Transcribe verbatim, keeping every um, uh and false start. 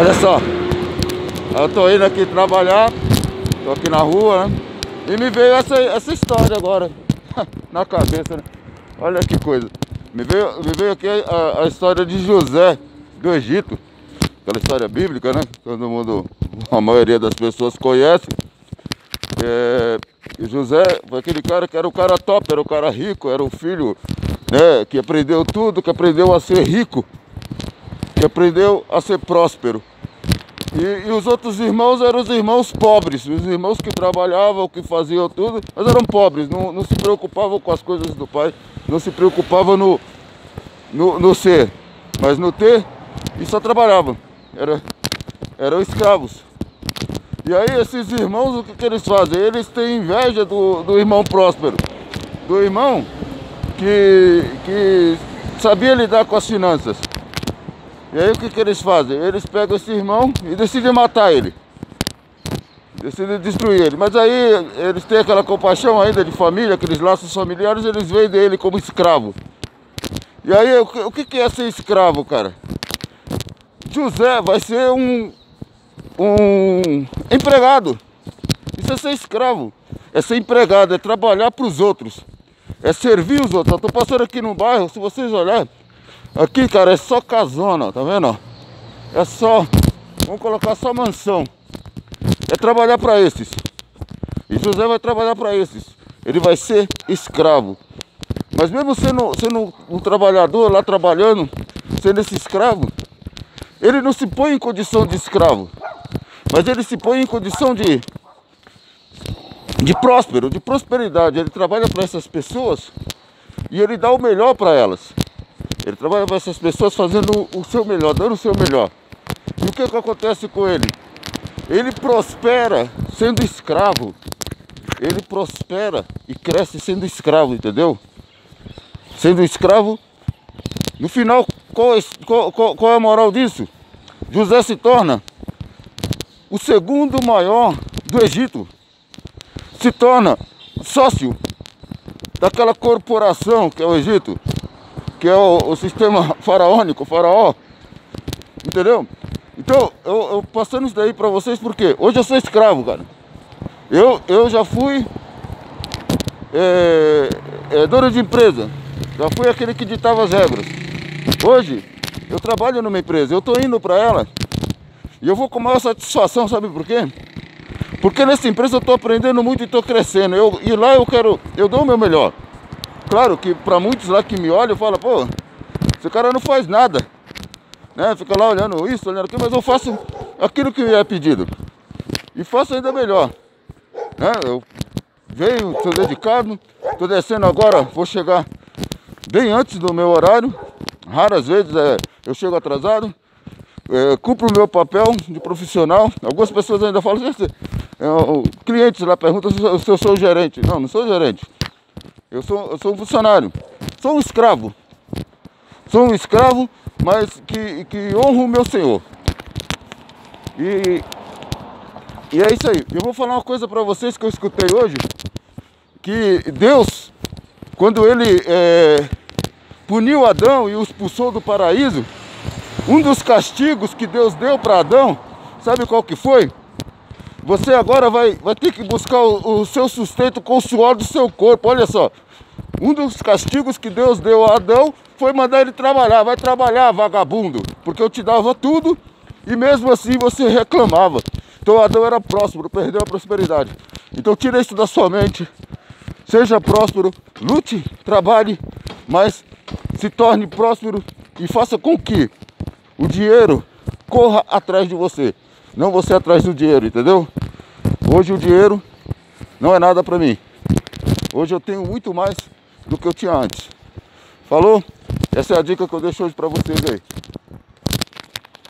Olha só, eu tô indo aqui trabalhar, tô aqui na rua, né? E me veio essa, essa história agora na cabeça, né? Olha que coisa. Me veio, me veio aqui a, a história de José do Egito, aquela história bíblica, né? Todo mundo, a maioria das pessoas conhece. É, José foi aquele cara que era o cara top, era o cara rico, era o filho, né, que aprendeu tudo, que aprendeu a ser rico, que aprendeu a ser próspero. E, e os outros irmãos eram os irmãos pobres, os irmãos que trabalhavam, que faziam tudo, mas eram pobres, não, não se preocupavam com as coisas do pai, não se preocupavam no, no, no ser, mas no ter, e só trabalhavam, era, eram escravos. E aí esses irmãos, o que, que eles fazem? Eles têm inveja do, do irmão próspero, do irmão que, que sabia lidar com as finanças. E aí o que, que eles fazem? Eles pegam esse irmão e decidem matar ele. Decidem destruir ele. Mas aí eles têm aquela compaixão ainda de família, aqueles laços familiares, eles vendem ele como escravo. E aí o que, o que é ser escravo, cara? José vai ser um... um empregado. Isso é ser escravo, é ser empregado, é trabalhar para os outros, é servir os outros. Eu tô passando aqui no bairro, se vocês olharem, aqui, cara, é só casona, tá vendo? É só, vamos colocar só mansão. É trabalhar para esses. E José vai trabalhar para esses. Ele vai ser escravo. Mas mesmo sendo, sendo um trabalhador lá trabalhando, sendo esse escravo, ele não se põe em condição de escravo, mas ele se põe em condição de, de próspero, de prosperidade. Ele trabalha para essas pessoas e ele dá o melhor para elas. Ele trabalha para essas pessoas fazendo o seu melhor, dando o seu melhor. E o que, que acontece com ele? Ele prospera sendo escravo. Ele prospera e cresce sendo escravo, entendeu? Sendo escravo. No final, qual, qual, qual, qual é a moral disso? José se torna o segundo maior do Egito, se torna sócio daquela corporação que é o Egito, que é o, o sistema faraônico, o faraó, entendeu? Então, eu, eu passando isso daí pra vocês porque hoje eu sou escravo, cara. Eu, eu já fui é, é, dono de empresa, já fui aquele que ditava as regras. Hoje, eu trabalho numa empresa, eu tô indo pra ela e eu vou com maior satisfação, sabe por quê? Porque nessa empresa eu tô aprendendo muito e tô crescendo. Eu, e lá eu quero, eu dou o meu melhor. Claro que pra muitos lá que me olham, falam, pô, esse cara não faz nada, né? Fica lá olhando isso, olhando aquilo, mas eu faço aquilo que me é pedido. E faço ainda melhor, né? Eu venho, sou dedicado, tô descendo agora, vou chegar bem antes do meu horário. Raras vezes é, eu chego atrasado, é, cumpro o meu papel de profissional. Algumas pessoas ainda falam, é, clientes lá perguntam se eu sou gerente. Não, não sou gerente. Eu sou, eu sou um funcionário. Sou um escravo. Sou um escravo, mas que, que honro o meu senhor. E, e é isso aí. Eu vou falar uma coisa para vocês que eu escutei hoje. Que Deus, quando ele... É, puniu Adão e o expulsou do paraíso, um dos castigos que Deus deu para Adão, sabe qual que foi? Você agora vai, vai ter que buscar o, o seu sustento com o suor do seu corpo. Olha só, um dos castigos que Deus deu a Adão foi mandar ele trabalhar. Vai trabalhar, vagabundo, porque eu te dava tudo e mesmo assim você reclamava. Então Adão era próspero, perdeu a prosperidade. Então tira isso da sua mente, seja próspero, lute, trabalhe, mas se torne próspero e faça com que o dinheiro corra atrás de você, não você atrás do dinheiro, entendeu? Hoje o dinheiro não é nada para mim. Hoje eu tenho muito mais do que eu tinha antes. Falou? Essa é a dica que eu deixo hoje para vocês aí.